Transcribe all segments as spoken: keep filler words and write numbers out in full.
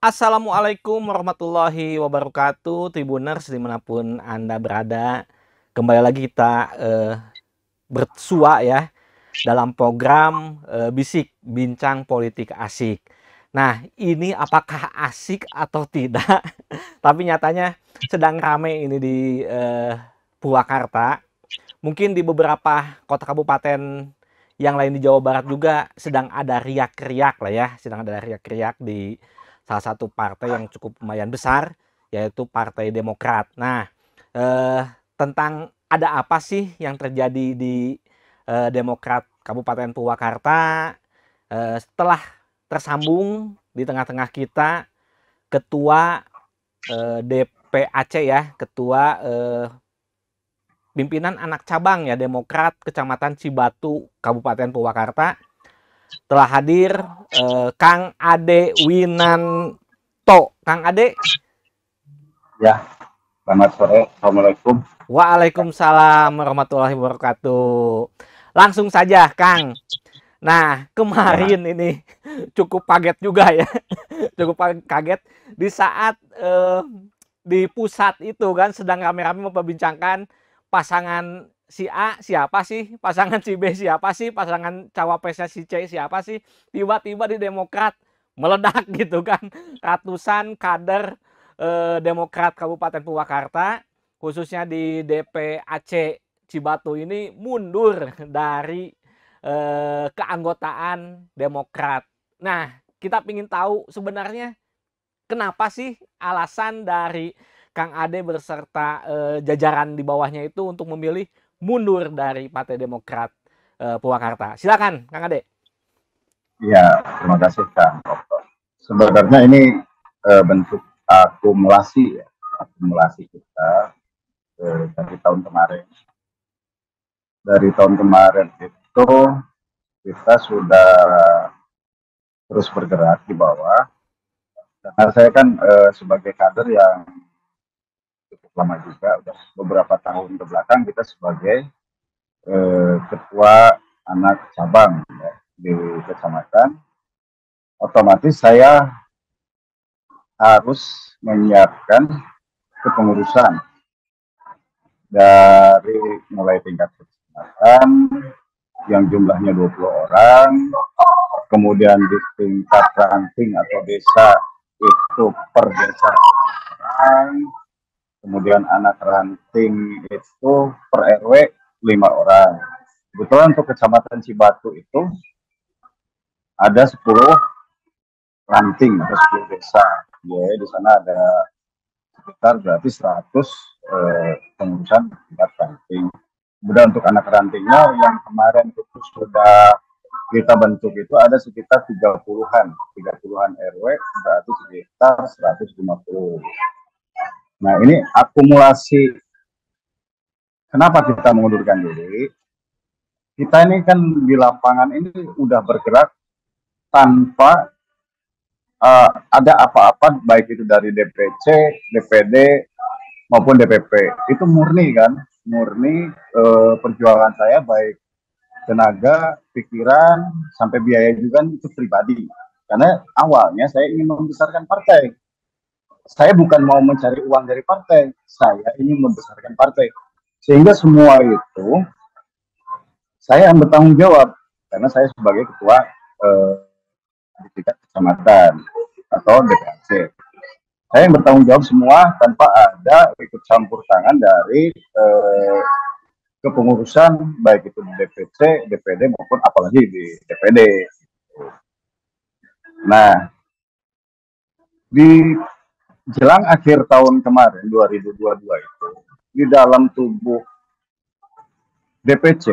Assalamualaikum warahmatullahi wabarakatuh, Tribuners dimanapun Anda berada. Kembali lagi kita eh, bersua ya dalam program eh, Bisik Bincang Politik Asik. Nah, ini apakah asik atau tidak? Tapi nyatanya sedang rame ini di eh, Purwakarta. Mungkin di beberapa kota kabupaten yang lain di Jawa Barat juga sedang ada riak-riak lah ya, sedang ada riak-riak di salah satu partai yang cukup lumayan besar, yaitu Partai Demokrat. Nah, eh, tentang ada apa sih yang terjadi di eh, Demokrat Kabupaten Purwakarta, eh, setelah tersambung di tengah-tengah kita Ketua eh, D P A C ya, Ketua eh, pimpinan anak cabang ya Demokrat Kecamatan Cibatu Kabupaten Purwakarta telah hadir eh, Kang Ade Winanto. Kang Ade. Ya, selamat sore. Assalamualaikum. Waalaikumsalam warahmatullahi wabarakatuh. Langsung saja Kang. Nah, kemarin Ya. ini cukup kaget juga ya. Cukup kaget di saat eh, di pusat itu kan sedang rame-rame memperbincangkan pasangan si A siapa sih, pasangan si B siapa sih, pasangan cawapresnya si C siapa sih. Tiba-tiba di Demokrat meledak gitu kan. Ratusan kader eh, Demokrat Kabupaten Purwakarta khususnya di D P A C Cibatu ini mundur dari eh, keanggotaan Demokrat. Nah, kita ingin tahu sebenarnya kenapa sih alasan dari Kang Ade beserta eh, jajaran di bawahnya itu untuk memilih mundur dari Partai Demokrat eh, Purwakarta. Silakan, Kang Ade. Ya, terima kasih Kang. Sebenarnya ini eh, bentuk akumulasi ya, akumulasi kita eh, dari tahun kemarin. Dari tahun kemarin itu kita sudah terus bergerak di bawah. Karena saya kan eh, sebagai kader yang cukup lama juga, udah beberapa tahun ke belakang kita sebagai eh, ketua anak cabang ya, di kecamatan. Otomatis saya harus menyiapkan kepengurusan dari mulai tingkat kecamatan yang jumlahnya dua puluh orang, kemudian di tingkat ranting atau desa itu per desa orang, kemudian anak ranting itu per R W lima orang. Kebetulan untuk kecamatan Cibatu itu ada sepuluh ranting atau sepuluh desa. Ya, di sana ada sekitar berarti seratus eh, pengurusan tingkat ranting. Kemudian untuk anak rantingnya yang kemarin itu sudah kita bentuk itu ada sekitar tiga puluhan, tiga puluhan R W berarti sekitar seratus lima puluh. Nah, ini akumulasi kenapa kita mengundurkan diri? Kita ini kan di lapangan ini udah bergerak tanpa uh, ada apa-apa baik itu dari D P C, D P D maupun D P P. Itu murni kan, murni uh, perjuangan saya baik tenaga, pikiran, sampai biaya juga itu pribadi. Karena awalnya saya ingin membesarkan partai. Saya bukan mau mencari uang dari partai, saya ingin membesarkan partai. Sehingga semua itu saya yang bertanggung jawab karena saya sebagai ketua eh, di tingkat kecamatan atau D P A C. Saya yang bertanggung jawab semua tanpa ada ikut campur tangan dari eh, kepengurusan baik itu di D P C, D P D maupun apalagi di D P D. Nah, di jelang akhir tahun kemarin dua ribu dua puluh dua itu di dalam tubuh D P C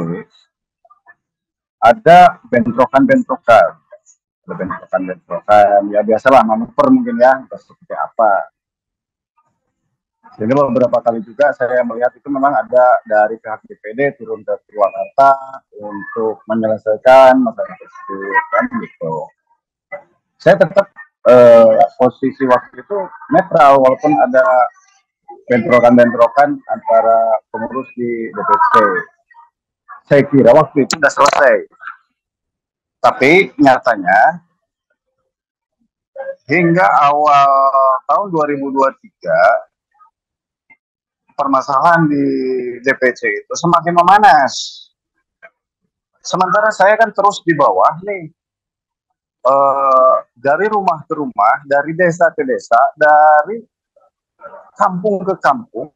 ada bentrokan-bentrokan, ada bentrokan-bentrokan, ya biasalah manuver mungkin ya, seperti apa. Jadi beberapa kali juga saya melihat itu memang ada dari pihak D P D turun ke Purwakarta untuk menyelesaikan masalah tersebut kan gitu. Saya tetap eh, posisi waktu itu netral walaupun ada bentrokan-bentrokan antara pengurus di D P C. Saya kira waktu itu sudah selesai. Tapi nyatanya hingga awal tahun dua ribu dua puluh tiga permasalahan di D P C itu semakin memanas. Sementara saya kan terus di bawah nih, eh, dari rumah ke rumah, dari desa ke desa, dari kampung ke kampung,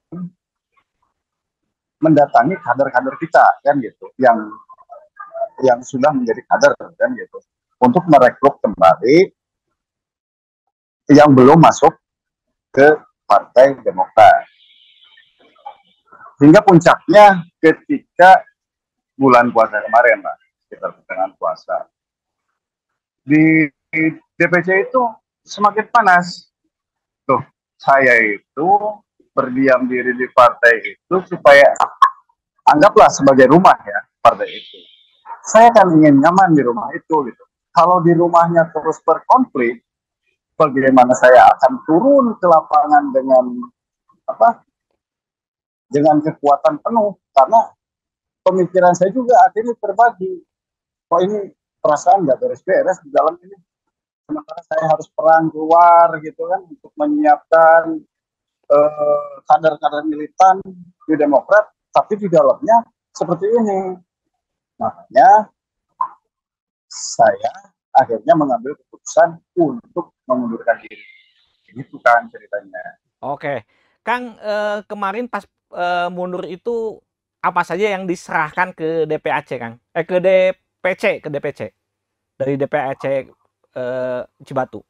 mendatangi kader-kader kita kan gitu, yang yang sudah menjadi kader kan gitu, untuk merekrut kembali yang belum masuk ke Partai Demokrat. Hingga puncaknya ketika bulan puasa kemarin lah, sekitar pertengahan puasa. Di D P C itu semakin panas. Tuh, saya itu berdiam diri di partai itu supaya anggaplah sebagai rumah ya partai itu. Saya kan ingin nyaman di rumah itu gitu. Kalau di rumahnya terus berkonflik, bagaimana saya akan turun ke lapangan dengan apa? Dengan kekuatan penuh, karena pemikiran saya juga akhirnya terbagi. Kok ini perasaan nggak beres-beres di dalam ini. Sementara saya harus perang keluar gitu kan untuk menyiapkan eh, kader-kader militan di Demokrat, tapi di dalamnya seperti ini. Makanya saya akhirnya mengambil keputusan untuk mengundurkan diri. Itu kan ceritanya. Oke, Kang, eh, kemarin pas eh, mundur itu apa saja yang diserahkan ke D P A C, Kang? Eh ke D P C, ke D P C dari D P A C eh, Cibatu.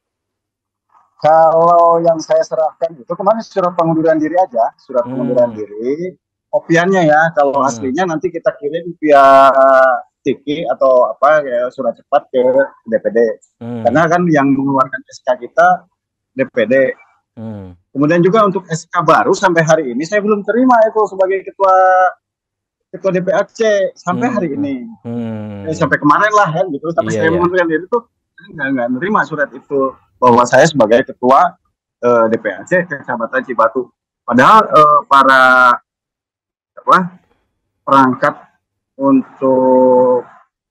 Kalau yang saya serahkan itu kemarin surat pengunduran diri aja, surat Hmm. pengunduran diri. Kopiannya ya, kalau Hmm. aslinya nanti kita kirim via Tiki atau apa ya, surat cepat ke D P D. Hmm. Karena kan yang mengeluarkan S K kita D P D. Hmm. Kemudian juga untuk S K baru sampai hari ini saya belum terima itu sebagai ketua ketua D P A C sampai Hmm. hari ini. Hmm. Eh, sampai kemarin lah kan gitu, sampai Iya, saya iya. mengundurkan diri tuh nggak nggak nerima surat itu bahwa saya sebagai ketua eh, D P A C Kecamatan Cibatu. Padahal eh, para apa perangkat untuk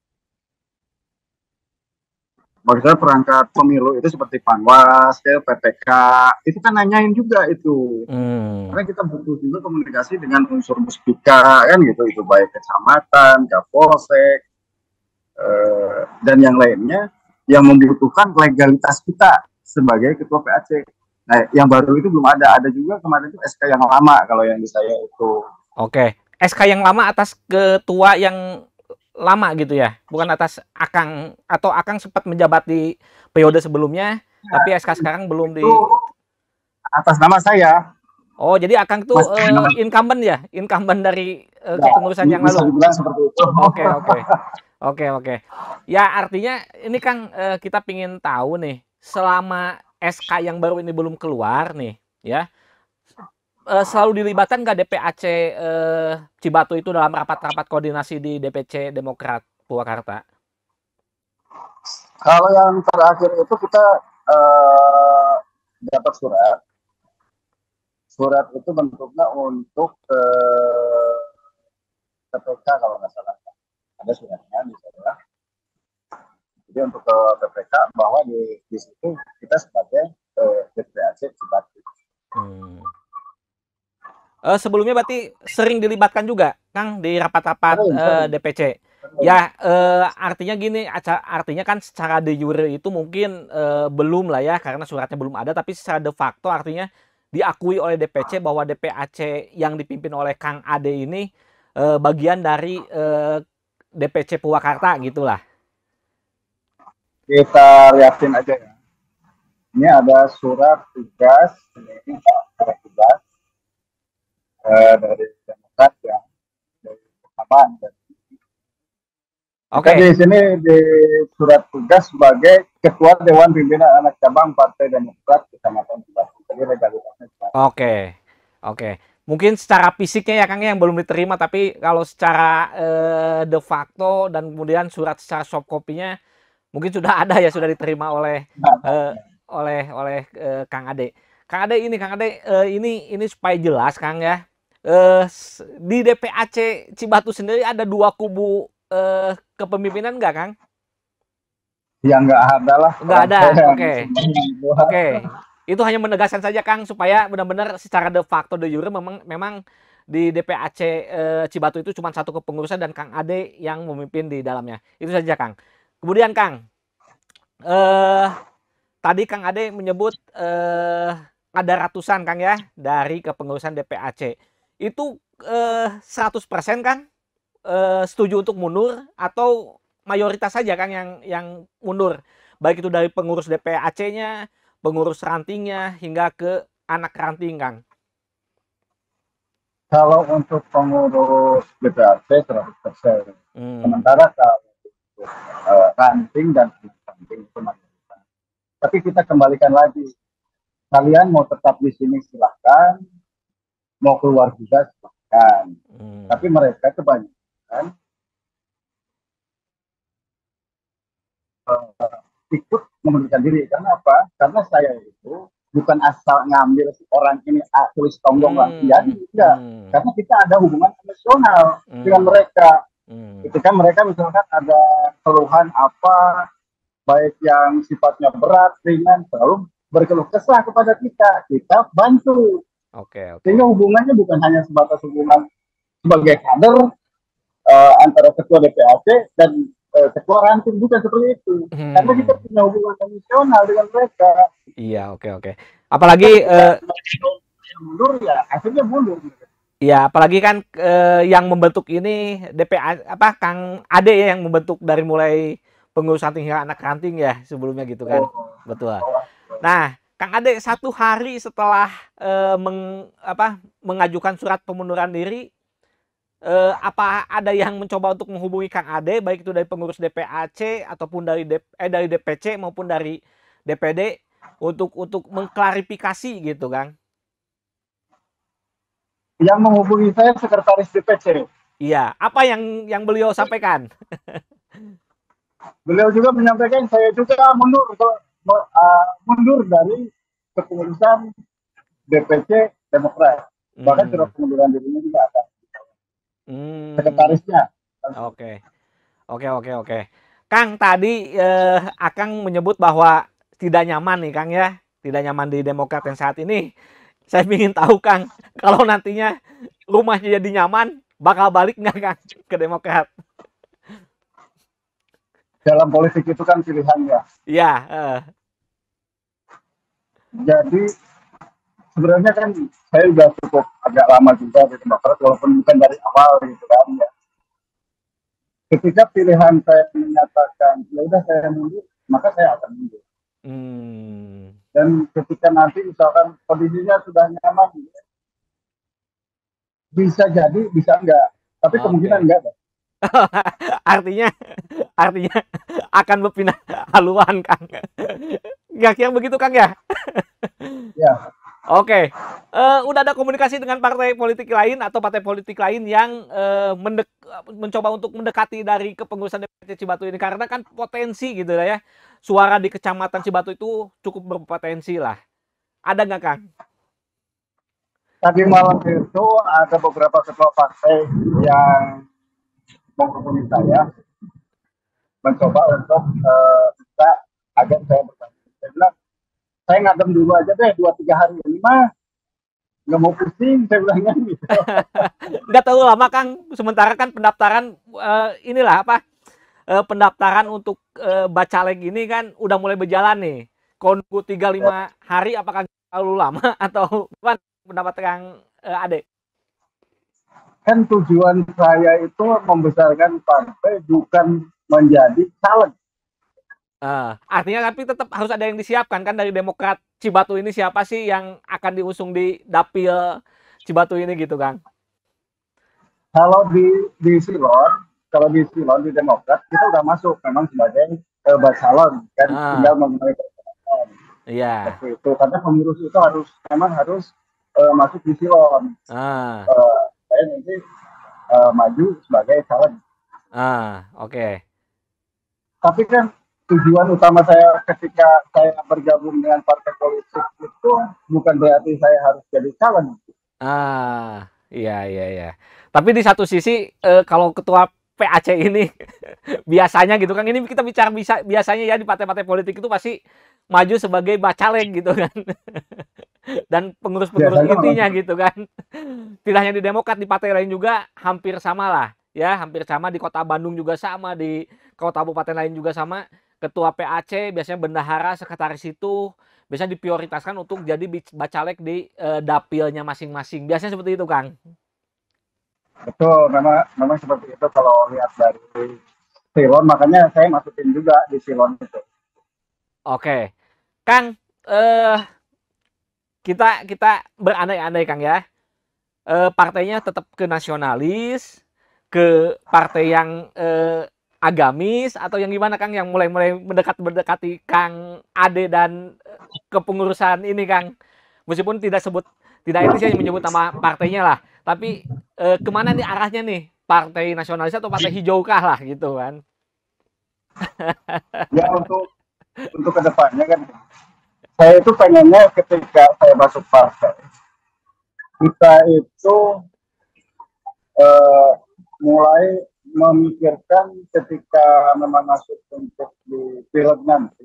maksudnya perangkat pemilu itu seperti Panwas, P P K, itu kan nanyain juga itu. Hmm. Karena kita butuh juga komunikasi dengan unsur muspika kan gitu, itu baik kecamatan, Kapolsek, eh, dan yang lainnya yang membutuhkan legalitas kita sebagai ketua P A C. Nah, yang baru itu belum ada. Ada juga kemarin itu S K yang lama kalau yang di saya itu. Oke, S K yang lama atas ketua yang lama gitu ya, bukan atas Akang, atau Akang sempat menjabat di periode sebelumnya, Ya, tapi S K sekarang belum di. itu atas nama saya. Oh, jadi Akang tuh Mas, uh, incumbent ya, incumbent dari uh, ya, kepengurusan yang bisa lalu. dibilang seperti itu. Oke, oke, oke, oke. Ya artinya ini Kang, uh, kita pingin tahu nih, selama S K yang baru ini belum keluar nih, ya, uh, selalu dilibatkan nggak D P A C uh, Cibatu itu dalam rapat-rapat koordinasi di D P C Demokrat Purwakarta? Kalau yang terakhir itu kita uh, dapat surat. Surat itu bentuknya untuk uh, K P K kalau nggak salah. Ada suratnya di sana. Jadi untuk ke K P K bahwa di, di situ kita sebagai uh, D P A C Cibatu. Hmm. Uh, sebelumnya berarti sering dilibatkan juga, Kang, di rapat-rapat uh, D P C. Ya, uh, artinya gini, artinya kan secara de jure itu mungkin uh, belum lah ya, karena suratnya belum ada, tapi secara de facto artinya diakui oleh D P C bahwa D P A C yang dipimpin oleh Kang Ade ini uh, bagian dari uh, D P C Purwakarta gitulah. Kita lihatin aja ya. Ini ada surat tugas, ini surat tugas eh, dari Demokrat yang dari persamaan. Oke. Okay. Di sini di surat tugas sebagai Ketua Dewan Pimpinan Anak Cabang Partai Demokrat Kecamatan Cibatu. Jadi legalitasnya. Oke, okay. oke. Okay. Mungkin secara fisiknya ya Kang yang belum diterima, tapi kalau secara eh, de facto dan kemudian surat secara soft copy-nya mungkin sudah ada ya, sudah diterima oleh eh, oleh oleh eh, Kang Ade. Kang Ade ini Kang Ade eh, ini ini supaya jelas Kang ya. Eh, di D P A C Cibatu sendiri ada dua kubu eh, kepemimpinan nggak Kang? Ya nggak ada lah. Nggak ada, oke. Okay. Oke. Okay. Itu hanya menegaskan saja Kang, supaya benar-benar secara de facto de jure memang memang di D P A C eh, Cibatu itu cuma satu kepengurusan dan Kang Ade yang memimpin di dalamnya. Itu saja Kang. Kemudian Kang, eh, tadi Kang Ade menyebut eh, ada ratusan Kang ya dari kepengurusan D P A C. Itu eh, seratus persen Kang eh, setuju untuk mundur atau mayoritas saja Kang yang yang mundur? Baik itu dari pengurus D P A C-nya, pengurus rantingnya, hingga ke anak ranting Kang. Kalau untuk pengurus D P A C seratus persen. Hmm. Sementara kalau uh, ranting dan ranting itu mayoritas. Tapi kita kembalikan lagi. Kalian mau tetap di sini silahkan, mau keluar juga silahkan. Hmm. Tapi mereka kebanyakan uh, ikut mengundurkan diri. Karena apa? Karena saya itu bukan asal ngambil orang ini ah, tulis tonggong hmm. latihan, tidak. Hmm. Karena kita ada hubungan emosional hmm. dengan mereka. Hmm. Ketika mereka misalkan ada keluhan apa, baik yang sifatnya berat, ringan, selalu berkeluh kesah kepada kita, kita bantu. Oke. Okay, okay. Sehingga hubungannya bukan hanya sebatas hubungan sebagai kader uh, antara ketua D P A C dan uh, ketua ranting, bukan seperti itu. Hmm. Karena kita punya hubungan emosional dengan mereka. Iya, oke okay, oke. Okay. Apalagi uh, mundur ya, akhirnya mundur. Iya, apalagi kan uh, yang membentuk ini D P A apa Kang Ade ya yang membentuk dari mulai pengurus ranting hingga anak ranting ya sebelumnya gitu kan. Oh. Betul. Nah, Kang Ade satu hari setelah uh, meng, apa, mengajukan surat pengunduran diri, uh, apa ada yang mencoba untuk menghubungi Kang Ade, baik itu dari pengurus D P A C ataupun dari D, eh, dari D P C maupun dari D P D untuk untuk mengklarifikasi gitu, Kang? Yang menghubungi saya sekretaris D P C. Iya, apa yang yang beliau sampaikan? Beliau juga menyampaikan saya juga mundur uh, mundur dari kepengurusan D P C Demokrat. Hmm. Bahkan surat pengunduran dirinya juga ada. Hmm. Sekretarisnya. Oke. Oke, oke, oke. Kang, tadi eh, Akang menyebut bahwa tidak nyaman nih, Kang ya. Tidak nyaman di Demokrat yang saat ini. Saya ingin tahu, Kang, kalau nantinya rumahnya jadi nyaman, bakal balik nggak, Kang, ke Demokrat? Dalam politik itu kan pilihan ya. Iya. Uh. Jadi sebenarnya kan saya juga cukup agak lama juga di Demokrat, walaupun bukan dari awal gitu kan ya. Ketika pilihan saya menyatakan ya udah saya mundur, maka saya akan mundur. Hmm. Dan ketika nanti misalkan kondisinya sudah nyaman, bisa jadi, bisa enggak. Tapi okay. Kemungkinan enggak. artinya, artinya akan berpindah haluan, Kang. Nggak kira begitu, Kang ya? Ya. Oke, uh, udah ada komunikasi dengan partai politik lain atau partai politik lain yang uh, mendek, mencoba untuk mendekati dari kepengurusan D P C Cibatu ini, karena kan potensi gitu lah ya, suara di kecamatan Cibatu itu cukup berpotensi lah. Ada nggak, Kang? Tadi malam itu ada beberapa ketua partai yang menghubungi saya, mencoba untuk uh, bisa agar saya bertanya. Saya bilang, saya ngadem dulu aja deh dua tiga hari ini mah nggak mau pusing, saya bilangnya gitu. Nggak terlalu lama, Kang. Sementara kan pendaftaran uh, inilah apa uh, pendaftaran untuk uh, Bacalek ini kan udah mulai berjalan nih. Kalau nunggu tiga lima hari apakah terlalu lama atau gimana pendapat Kang uh, Ade? Kan tujuan saya itu membesarkan partai, bukan menjadi caleg. Uh, artinya tapi tetap harus ada yang disiapkan kan dari Demokrat Cibatu ini, siapa sih yang akan diusung di dapil Cibatu ini gitu, Kang? Kalau di di Silon, kalau di Silon di Demokrat kita udah masuk memang sebagai uh, bacalon kan, uh. tinggal mengenai persyaratan. Iya. Seperti itu. Karena pengurus itu harus memang harus uh, masuk di Silon. Uh. Uh, saya nanti uh, maju sebagai caleg. Ah, oke. Okay. Tapi kan tujuan utama saya ketika saya bergabung dengan partai politik itu bukan berarti saya harus jadi caleg. Ah, iya iya iya. Tapi di satu sisi eh, kalau ketua P A C ini biasanya gitu kan, ini kita bicara bisa biasanya ya di partai-partai politik itu pasti maju sebagai bacalek gitu kan. Dan pengurus-pengurus intinya gitu kan. Tidak hanya di Demokrat, di partai lain juga hampir sama lah ya, hampir sama, di Kota Bandung juga sama, di kota kabupaten lain juga sama. Ketua P A C biasanya bendahara, sekretaris itu biasanya diprioritaskan untuk jadi bacalek di eh, dapilnya masing-masing. Biasanya seperti itu, Kang. Betul, memang memang seperti itu kalau lihat dari silon, makanya saya masukin juga di silon itu. Oke, Kang, eh, kita kita berandai-andai, Kang ya. Eh, partainya tetap ke nasionalis, ke partai yang eh, agamis, atau yang gimana, Kang, yang mulai-mulai mendekat-mendekati Kang Ade dan eh, kepengurusan ini, Kang. Meskipun tidak sebut, tidak etis ya menyebut nama partainya lah, tapi eh, kemana nih arahnya nih? Partai nasionalis atau partai hijau kah lah gitu kan? Ya untuk untuk kedepannya kan, saya itu pengennya ketika saya masuk partai, kita itu uh, mulai memikirkan ketika memang masuk untuk di pilek nanti.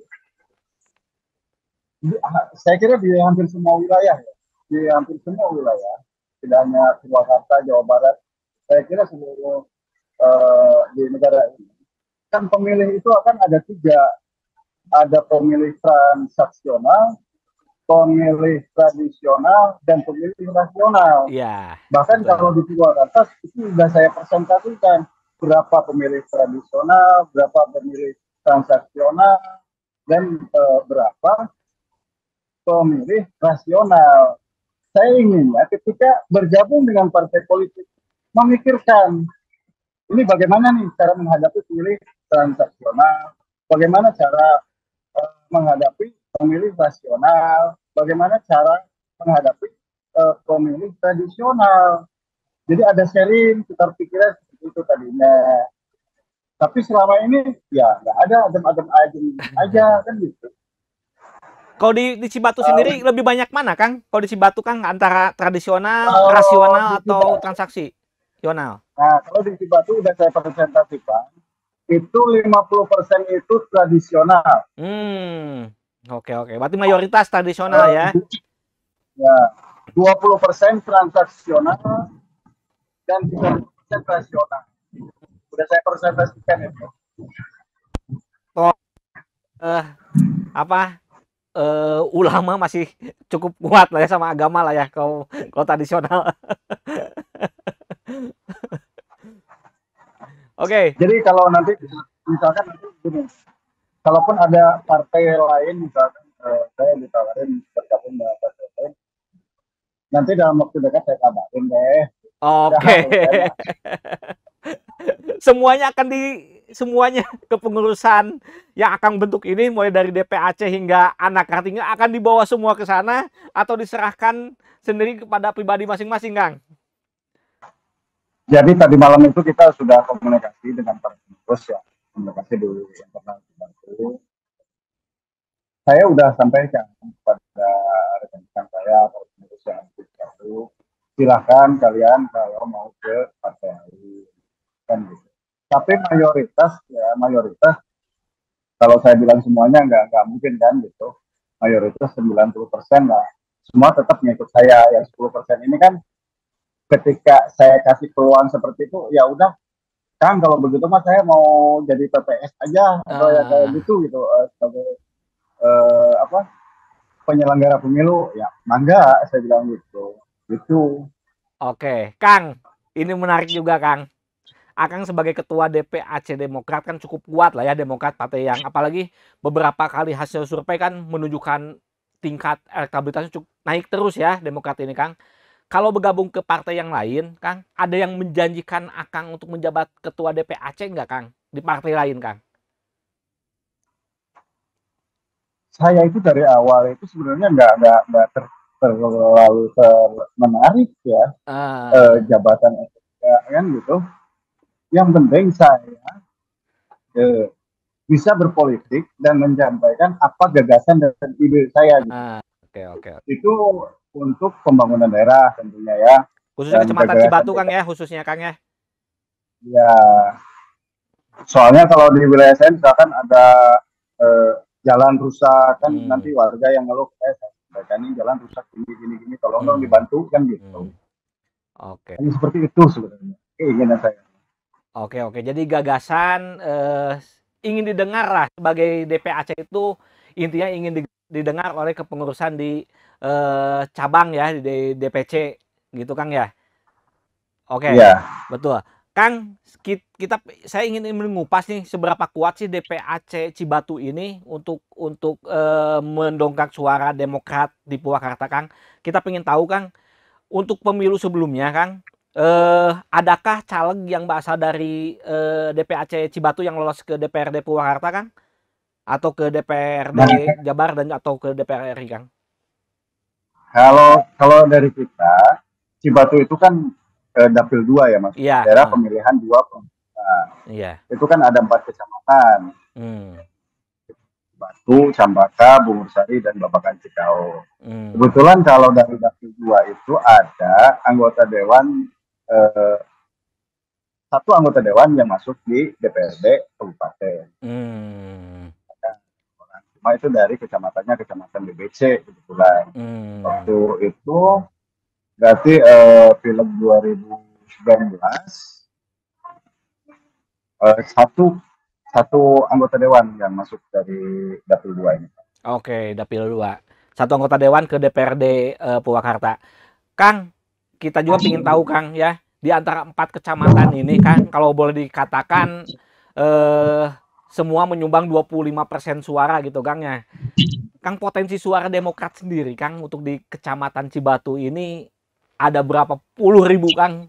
Saya kira di hampir semua wilayah, ya, di hampir semua wilayah, tidak hanya Purwakarta, Jawa Barat, saya kira seluruh uh, di negara ini, kan pemilih itu akan ada tiga, ada pemilih transaksional, pemilih tradisional, dan pemilih nasional. Iya. Bahkan betul. Kalau di Purwakarta itu sudah saya presentasikan berapa pemilih tradisional, berapa pemilih transaksional, dan e, berapa pemilih rasional. Saya inginnya ketika bergabung dengan partai politik memikirkan ini bagaimana nih cara menghadapi pemilih transaksional, bagaimana cara e, menghadapi pemilih rasional, bagaimana cara menghadapi uh, pemilih tradisional. Jadi ada sharing, tukar pikiran seperti itu tadinya. Tapi selama ini ya nggak ada, adem-adem aja kan gitu. Kalau di, di Cibatu uh, sendiri lebih banyak mana, Kang? Kalau di Cibatu, Kang, antara tradisional, uh, rasional, atau transaksi? Rasional. Nah, kalau di Cibatu udah saya presentasikan, itu lima puluh persen itu tradisional. Hmm. Oke, oke. Berarti mayoritas tradisional uh, ya? Ya, dua puluh persen transaksional dan tiga puluh persen rasional. Sudah saya presentasikan itu. Oh, uh, apa? Uh, ulama masih cukup kuat lah ya sama agama lah ya kalau kalau tradisional. Oke. Okay. Jadi kalau nanti misalkan nanti gini, kalaupun ada partai lain misalkan eh, saya ditawarin bergabung dengan partai lain, nanti dalam waktu dekat saya kabarin deh. Oke. Okay. Semuanya akan di semuanya kepengurusan yang akan bentuk ini mulai dari D P A C hingga anak artinya akan dibawa semua ke sana atau diserahkan sendiri kepada pribadi masing-masing, Kang. Jadi tadi malam itu kita sudah komunikasi dengan para pengurus ya, komunikasi di internal itu. Saya udah sampaikan kepada rekan-rekan saya atau pengurus yang itu, silahkan kalian kalau mau ke partai lain kan gitu. Tapi mayoritas ya mayoritas kalau saya bilang semuanya nggak nggak mungkin kan gitu. Mayoritas sembilan puluh persen lah semua tetap ngikut saya. Yang sepuluh persen ini kan ketika saya kasih peluang seperti itu, ya udah Kang kalau begitu mas saya mau jadi P P S aja atau uh. ya kayak gitu gitu uh, sebagai uh, apa penyelenggara pemilu ya mangga saya bilang gitu gitu. Oke, Kang, ini menarik juga, Kang. Akang sebagai ketua D P A C Demokrat kan cukup kuat lah ya, Demokrat partai yang apalagi beberapa kali hasil survei kan menunjukkan tingkat elektabilitasnya cukup naik terus ya Demokrat ini, Kang. Kalau bergabung ke partai yang lain, Kang, ada yang menjanjikan Akang untuk menjabat ketua D P A C nggak, Kang? Di partai lain, Kang? Saya itu dari awal itu sebenarnya nggak nggak nggak ter, terlalu ter, menarik ya uh. eh, jabatan ya, kan gitu. Yang penting saya eh, bisa berpolitik dan menyampaikan apa gagasan dan ide saya. Gitu. Uh, okay, okay. Itu untuk pembangunan daerah tentunya ya. Khususnya Kecamatan Cibatu, Kang ya, khususnya Kang ya. Ya, soalnya kalau di wilayah saya misalkan ada eh, jalan rusak kan Hmm. nanti warga yang ngeluh, eh mereka ini jalan rusak gini gini gini, tolong dong Hmm. dibantu kan gitu. Hmm. Oke. Hanya seperti itu sebenarnya keinginan saya. Oke, oke. Jadi gagasan eh, ingin didengar lah sebagai D P A C itu intinya ingin di- didengar oleh kepengurusan di eh, cabang ya, di D P C gitu Kang ya. Oke, Iya. betul. Kang, ki- kita saya ingin mengupas nih seberapa kuat sih D P A C Cibatu ini untuk untuk eh, mendongkrak suara Demokrat di Purwakarta, Kang. Kita pengen tahu, Kang, untuk pemilu sebelumnya, Kang, eh, adakah caleg yang berasal dari eh, D P A C Cibatu yang lolos ke D P R D Purwakarta, Kang? Atau ke D P R D Nah, Jabar dan atau ke D P R R I, Kang? kalau kalau dari kita Cibatu itu kan eh, dapil dua ya mas, Iya, daerah ah, pemilihan dua. Nah, iya. itu kan ada empat kecamatan, Hmm, Batu, Cambaka, Bungursari, dan Babakan Cikau. hmm, Kebetulan kalau dari dapil dua itu ada anggota dewan, eh, satu anggota dewan yang masuk di D P R D Kabupaten. hmm, Cuma itu dari kecamatannya kecamatan B B C kebetulan. hmm. Waktu itu berarti eh, film dua ribu sembilan belas eh, satu satu anggota dewan yang masuk dari dapil dua ini. Oke, dapil dua. Satu anggota dewan ke D P R D eh, Purwakarta. Kang, kita juga ingin tahu, Kang, ya, di antara empat kecamatan ini, Kang, kalau boleh dikatakan eh, semua menyumbang dua puluh lima persen suara gitu, Kang, ya. Kang, potensi suara Demokrat sendiri, Kang, untuk di Kecamatan Cibatu ini ada berapa puluh ribu, Kang?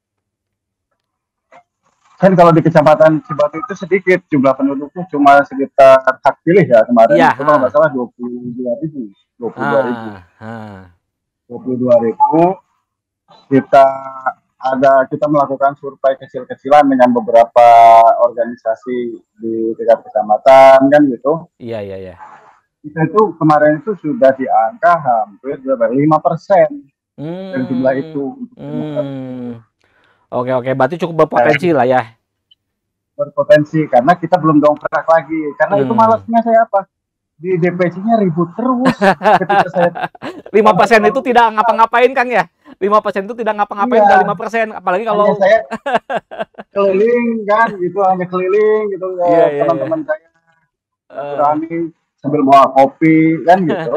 Kan kalau di kecamatan Cibatu itu sedikit jumlah penduduknya, cuma sekitar hak pilih ya Iya, kemarin itu kalau nggak ha. salah dua puluh dua ribu, dua puluh dua ribu, Ah, ha. dua puluh dua ribu. Kita ada kita melakukan survei kecil-kecilan dengan beberapa organisasi di tingkat kecamatan kan gitu. Iya, iya, iya. Kita itu kemarin itu sudah di angka hampir berapa? lima persen dari jumlah Hmm, itu untuk Demokrat. hmm. Oke, oke. Berarti cukup berpotensi lah ya. Berpotensi karena kita belum dongkrak lagi. Karena itu Hmm. malasnya saya apa? Di D P C-nya ribut terus ketika saya lima persen itu tidak ngapa-ngapain, Kang, ya? lima persen itu tidak ngapa-ngapain, udah iya, lima persen. Apalagi hanya kalau saya keliling kan gitu, hanya keliling gitu ke iya, iya, iya. teman-teman saya, Eh, silaturahmi sambil bawa kopi kan gitu.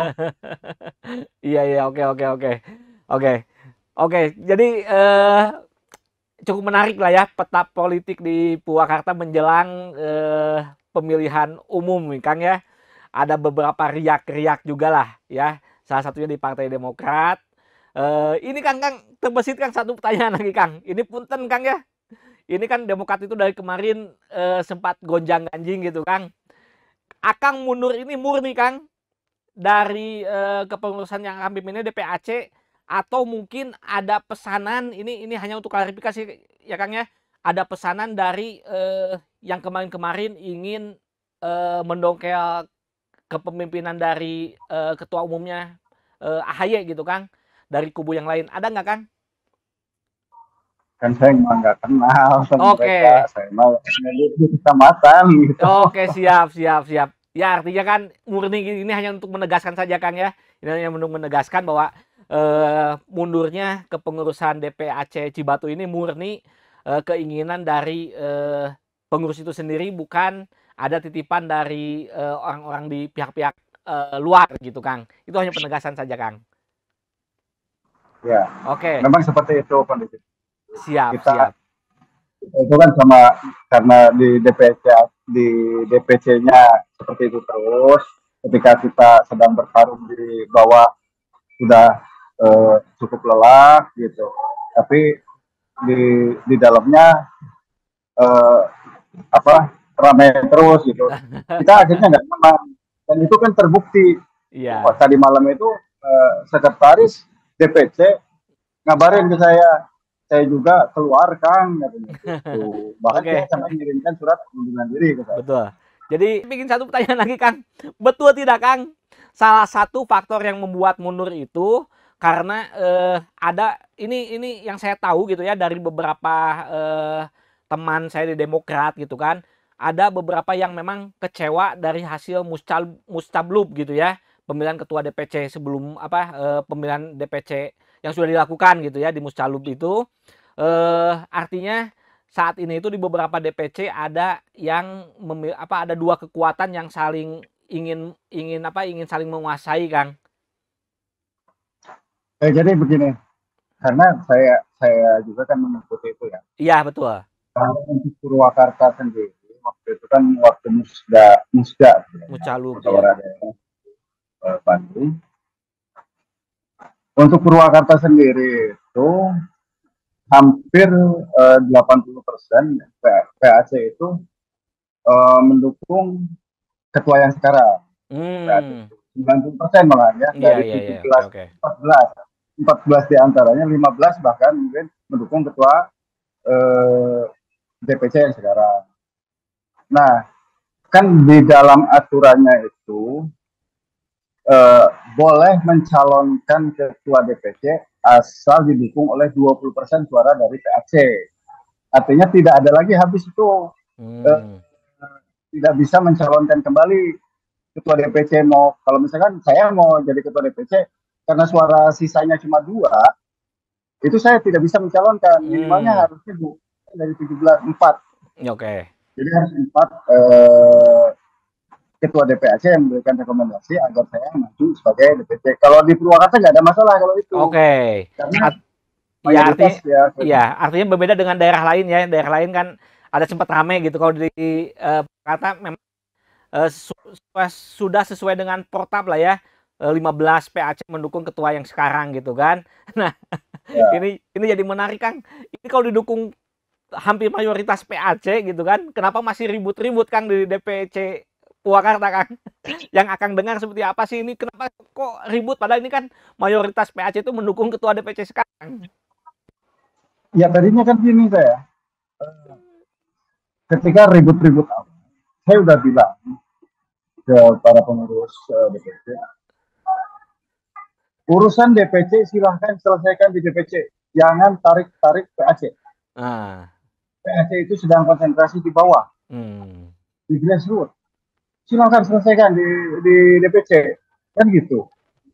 iya, iya, oke, oke, oke. Oke. Oke, jadi eh, cukup menarik lah ya peta politik di Purwakarta menjelang eh, pemilihan umum, nih, Kang, ya. Ada beberapa riak-riak juga lah ya. Salah satunya di Partai Demokrat. Eh, ini Kang, Kang, terbesit Kang satu pertanyaan lagi, Kang. Ini punten, Kang, ya. Ini kan Demokrat itu dari kemarin eh, sempat gonjang-ganjing gitu, Kang. Akang mundur ini murni, Kang, dari eh, kepengurusan yang kami ini D P A C, atau mungkin ada pesanan, ini ini hanya untuk klarifikasi ya, Kang, ya. Ada pesanan dari eh, yang kemarin-kemarin ingin eh, mendongkel kepemimpinan dari eh, ketua umumnya eh, A H Y gitu, Kang, dari kubu yang lain. Ada nggak, Kang? Kan saya emang nggak kenal sama mereka, Oke. saya mau di kecamatan gitu. Oke, siap, siap, siap. Ya, artinya kan murni ini hanya untuk menegaskan saja, Kang, ya. Ini hanya untuk menegaskan bahwa eh, mundurnya kepengurusan D P A C Cibatu ini murni eh, keinginan dari eh, pengurus itu sendiri, bukan ada titipan dari eh, orang-orang di pihak-pihak eh, luar gitu, Kang. Itu hanya penegasan saja, Kang. Ya, Oke, memang seperti itu kondisi siap, kita. siap. Itu kan sama karena di D P C di D P C-nya seperti itu terus. Ketika kita sedang bertarung di bawah sudah eh, cukup lelah gitu. Tapi di di dalamnya eh, apa ramai terus gitu. Kita akhirnya nggak menang dan itu kan terbukti. Oh, Iya. tadi malam itu eh, sekretaris D P C ngabarin ke saya, saya juga keluar Kang katanya gitu. Bahkan dia Oke, sampai mengirimkan surat pengunduran diri ke saya. betul. Jadi bikin satu pertanyaan lagi, Kang. Betul tidak, Kang? Salah satu faktor yang membuat mundur itu karena eh, ada ini ini yang saya tahu gitu ya dari beberapa eh, teman saya di Demokrat gitu kan. ada beberapa yang memang kecewa dari hasil muscal mustablub gitu ya, pemilihan ketua D P C sebelum apa eh, pemilihan D P C yang sudah dilakukan gitu ya di muscalub itu. Eh, artinya saat ini itu di beberapa D P C ada yang memil apa ada dua kekuatan yang saling ingin ingin apa ingin saling menguasai, Kang. Eh, jadi begini, karena saya saya juga kan mengikuti itu ya. Iya, betul. Kalau untuk Purwakarta sendiri, waktu itu kan waktu musda musda Muscalub ya. musyawarah daerah eh, Bandung. Untuk Purwakarta sendiri itu hampir eh, delapan puluh persen P A C itu eh, mendukung ketua yang sekarang. P A C Hmm. sembilan puluh persen malah ya, Iya, dari iya, iya. tujuh Oke, belas oke. empat belas empat belas di antaranya, lima belas bahkan mungkin mendukung ketua eh, D P C yang sekarang. Nah, kan di dalam aturannya itu eh, boleh mencalonkan ketua D P C asal didukung oleh dua puluh persen suara dari P A C. Artinya tidak ada lagi habis itu eh, Hmm. tidak bisa mencalonkan kembali ketua D P C. Mau kalau misalkan saya mau jadi ketua D P C karena suara sisanya cuma dua, itu saya tidak bisa mencalonkan. Minimalnya Hmm. harusnya dari tujuh belas empat. Oke. Jadi harus empat eh, ketua D P A C yang memberikan rekomendasi agar saya maju sebagai D P C. Kalau di Purwakarta nggak ada masalah kalau itu, Oke. karena Art ya artinya mayoritas ya. ya artinya berbeda dengan daerah lain ya. Daerah lain kan ada sempat rame gitu kalau di eh, kata memang eh, su sudah sesuai dengan protap lah ya. Eh, lima belas P A C mendukung ketua yang sekarang gitu kan. Nah, Ya, ini ini jadi menarik, Kang. Ini kalau didukung hampir mayoritas P A C gitu kan, kenapa masih ribut-ribut, Kang, di D P C Purwakarta, Kang? Yang akan dengar seperti apa sih ini? Kenapa kok ribut? Padahal ini kan mayoritas P A C itu mendukung ketua D P C sekarang. ya tadinya kan gini saya, ketika ribut-ribut saya udah bilang ke para pengurus uh, D P C, urusan D P C silahkan selesaikan di D P C, jangan tarik-tarik P A C. Nah, P A C itu sedang konsentrasi di bawah, hmm. di grassroots. Silahkan selesaikan di, di D P C, kan gitu.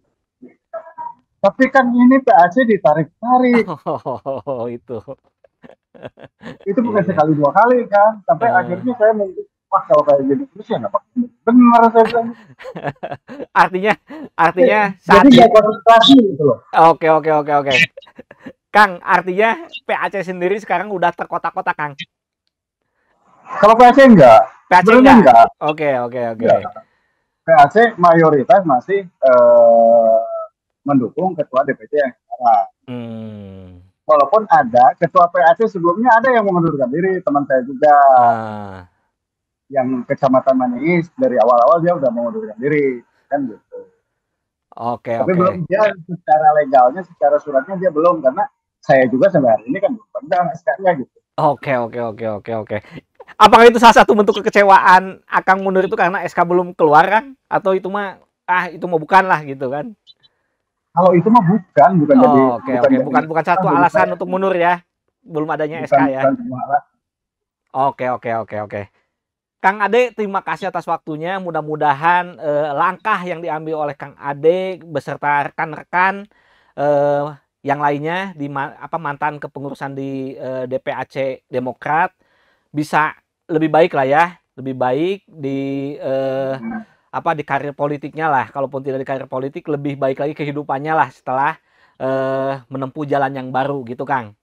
Tapi kan ini P A C ditarik-tarik. Oh, itu. Itu bukan Iya. sekali dua kali kan. Sampai Uh. akhirnya saya mungkin, wah kalau kayak gitu terus ya nggak apa-apa. Benar saya bilang. artinya artinya Jadi saat nggak konsentrasi gitu loh. oke, oke, oke, oke. Kang, artinya P A C sendiri sekarang udah terkotak-kotak, Kang. Kalau P A C enggak, P A C sebenarnya enggak? enggak. Oke, oke, oke. Enggak. P A C mayoritas masih eh, mendukung ketua D P C yang sekarang. Hmm. Walaupun ada ketua P A C sebelumnya ada yang mengundurkan diri, teman saya juga. Ah. Yang kecamatan Manis dari awal-awal dia udah mengundurkan diri, kan gitu. Oke, Tapi oke. belum dia secara legalnya, secara suratnya dia belum, karena saya juga sampai hari ini kan belum pegang S K-nya gitu. Oke, oke, oke, oke, oke. Apakah itu salah satu bentuk kekecewaan Akang mundur itu karena S K belum keluar, kan? Atau itu mah ah itu mau bukan lah gitu kan? Kalau itu mah bukan, bukan jadi Oh, oke, bukan oke. jadi Bukan bukan ah, satu jadi alasan saya untuk mundur ya. Belum adanya bukan S K ya. bukan malah. Oke, oke, oke, oke. Kang Ade, terima kasih atas waktunya. Mudah-mudahan eh, langkah yang diambil oleh Kang Ade beserta rekan-rekan eh, yang lainnya di apa mantan kepengurusan di eh, D P A C Demokrat bisa lebih baik lah ya, lebih baik di eh, apa di karir politiknya lah. Kalaupun tidak di karir politik, lebih baik lagi kehidupannya lah setelah eh, menempuh jalan yang baru gitu, Kang.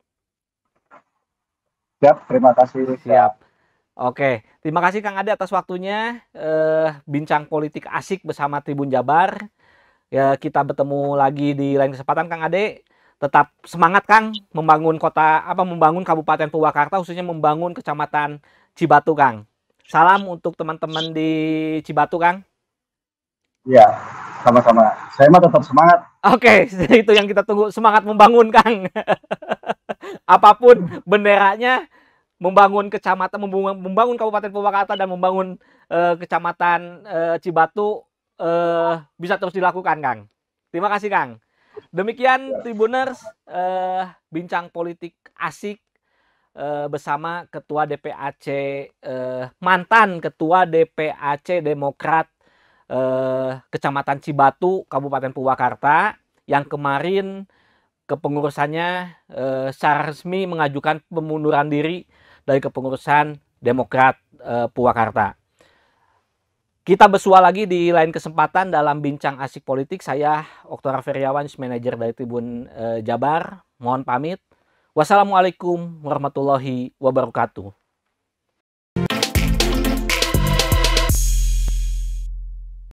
Siap, terima kasih. Siap. Oke, terima kasih Kang Ade atas waktunya. Eh, bincang politik asik bersama Tribun Jabar. Ya, kita bertemu lagi di lain kesempatan, Kang Ade. Tetap semangat, Kang, membangun kota apa membangun Kabupaten Purwakarta, khususnya membangun Kecamatan Cibatu, Kang. Salam untuk teman-teman di Cibatu, Kang. Iya, sama-sama. Saya mah tetap semangat. Oke, itu yang kita tunggu, semangat membangun, Kang. Apapun benderanya, membangun kecamatan, membangun, membangun Kabupaten Purwakarta dan membangun uh, Kecamatan uh, Cibatu uh, bisa terus dilakukan, Kang. Terima kasih, Kang. Demikian Tribuners, uh, bincang politik asik eh, bersama Ketua D P A C, eh, mantan Ketua D P A C Demokrat eh, Kecamatan Cibatu, Kabupaten Purwakarta, yang kemarin kepengurusannya eh, secara resmi mengajukan pemunduran diri dari kepengurusan Demokrat eh, Purwakarta. Kita bersua lagi di lain kesempatan dalam Bincang Asik Politik. Saya Oktora Feriawan, manajer dari Tribun eh, Jabar. Mohon pamit. Wassalamualaikum warahmatullahi wabarakatuh.